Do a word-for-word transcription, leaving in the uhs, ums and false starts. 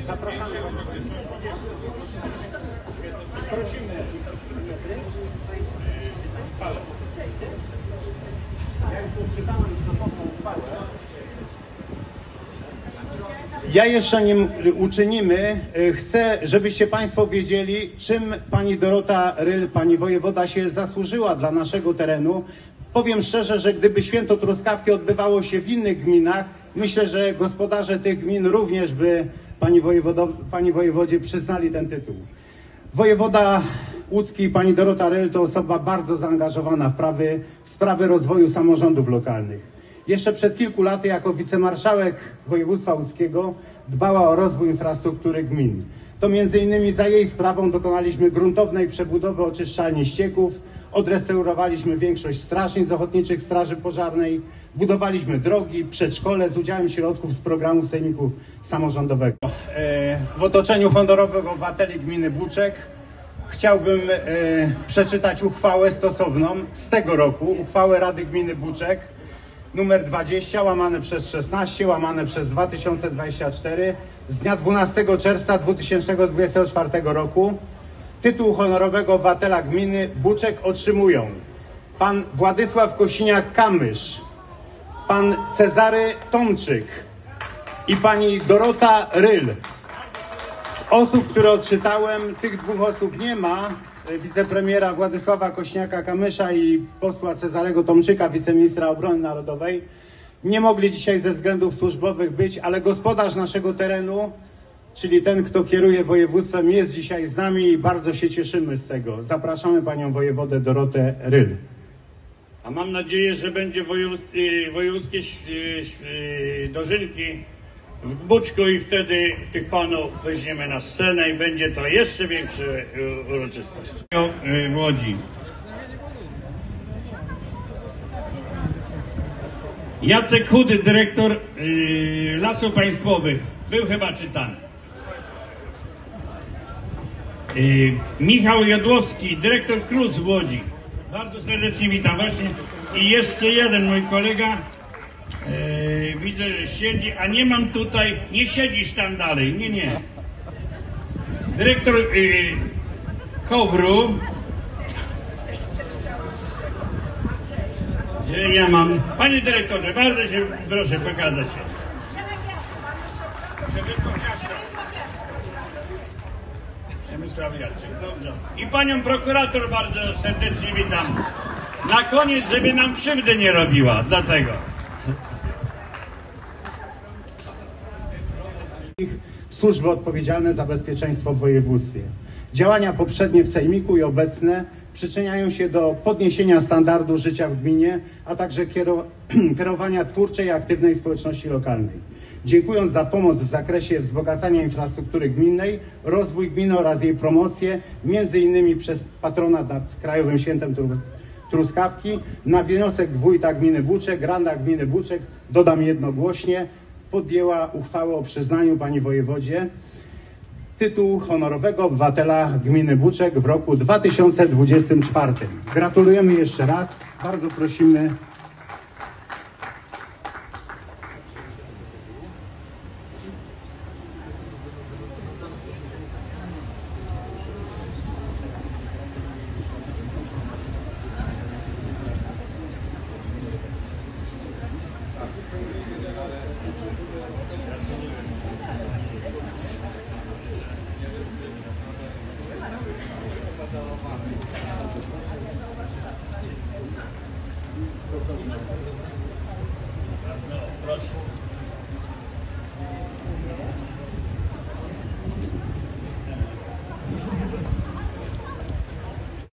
Zapraszamy. Prosimy. Ja już odczytałem stosowną uchwałę. Ja jeszcze nim uczynimy, chcę, żebyście Państwo wiedzieli, czym pani Dorota Ryl, pani wojewoda się zasłużyła dla naszego terenu. Powiem szczerze, że gdyby święto Truskawki odbywało się w innych gminach, myślę, że gospodarze tych gmin również by pani, wojewodo, pani wojewodzie przyznali ten tytuł. Wojewoda łódzki, pani Dorota Ryl, to osoba bardzo zaangażowana w sprawy, w sprawy rozwoju samorządów lokalnych. Jeszcze przed kilku laty jako wicemarszałek województwa łódzkiego dbała o rozwój infrastruktury gmin. To między innymi za jej sprawą dokonaliśmy gruntownej przebudowy oczyszczalni ścieków, odrestaurowaliśmy większość strażnic ochotniczych straży pożarnej, budowaliśmy drogi, przedszkole z udziałem środków z programu Sejmiku Samorządowego. W otoczeniu honorowego obywateli gminy Buczek chciałbym przeczytać uchwałę stosowną z tego roku, uchwałę Rady Gminy Buczek numer dwadzieścia łamane przez szesnaście łamane przez dwa tysiące dwadzieścia cztery z dnia dwunastego czerwca dwa tysiące dwudziestego czwartego roku. Tytuł honorowego obywatela gminy Buczek otrzymują pan Władysław Kosiniak-Kamysz, pan Cezary Tomczyk i pani Dorota Ryl. Z osób, które odczytałem, tych dwóch osób nie ma. Wicepremiera Władysława Kosiniaka-Kamysza i posła Cezarego Tomczyka, wiceministra obrony narodowej. Nie mogli dzisiaj ze względów służbowych być, ale gospodarz naszego terenu, czyli ten, kto kieruje województwem, jest dzisiaj z nami i bardzo się cieszymy z tego. Zapraszamy panią wojewodę Dorotę Ryl. A mam nadzieję, że będzie wojewódzkie dożynki w Buczku i wtedy tych panów weźmiemy na scenę i będzie to jeszcze większa uroczystość. W Łodzi. Jacek Chudy, dyrektor yy, Lasów Państwowych. Był chyba czytany. Yy, Michał Jodłowski, dyrektor K R U S w Łodzi. Bardzo serdecznie witam właśnie. I jeszcze jeden mój kolega. Yy, widzę, że siedzi, a nie mam tutaj, nie siedzisz tam dalej, nie, nie. Dyrektor yy, Kowru. Gdzie ja mam? Panie dyrektorze, bardzo się proszę pokazać się. Przemysław Jaszczak. Przemysław Jaszczak, dobrze. I panią prokurator bardzo serdecznie witam. Na koniec, żeby nam krzywdy nie robiła, dlatego. Służby odpowiedzialne za bezpieczeństwo w województwie. Działania poprzednie w Sejmiku i obecne przyczyniają się do podniesienia standardu życia w gminie, a także kierowania twórczej i aktywnej społeczności lokalnej. Dziękując za pomoc w zakresie wzbogacania infrastruktury gminnej, rozwój gminy oraz jej promocję, między innymi przez patronat nad Krajowym Świętem Truskawki, na wniosek wójta gminy Buczek, Rada Gminy Buczek, dodam jednogłośnie, podjęła uchwałę o przyznaniu pani wojewodzie tytułu honorowego obywatela gminy Buczek w roku dwa tysiące dwudziestym czwartym. Gratulujemy jeszcze raz. Bardzo prosimy. Proszę.